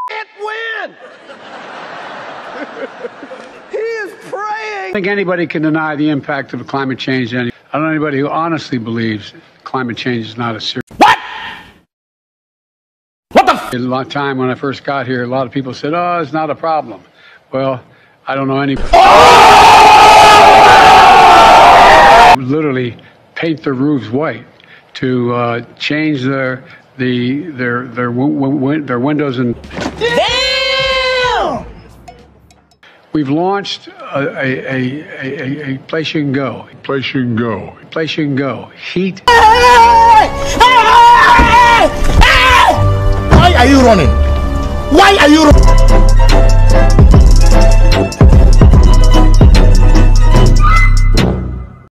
win. He is praying. I think anybody can deny the impact of climate change. I don't know anybody who honestly believes climate change is not a serious. What? What the f? A lot of time when I first got here, a lot of people said, "Oh, it's not a problem." Well, I don't know anybody. Literally paint the roofs white to change their windows and. Damn! We've launched a place you can go. Place you can go. Place you can go. Heat. Why are you running? Why are you running?